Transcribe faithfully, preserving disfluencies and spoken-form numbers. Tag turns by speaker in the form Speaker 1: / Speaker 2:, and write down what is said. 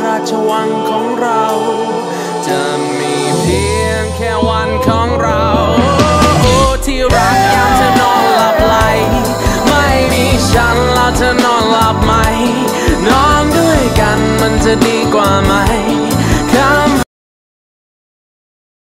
Speaker 1: ราชวังของเราจะมีเพียงแค่วันของเราโอ้ที่รักยามเธอนอนหลับไหลไม่มีฉันแล้วเธอนอนหลับไหมนอนด้วยกันมันจะดีกว่าไหม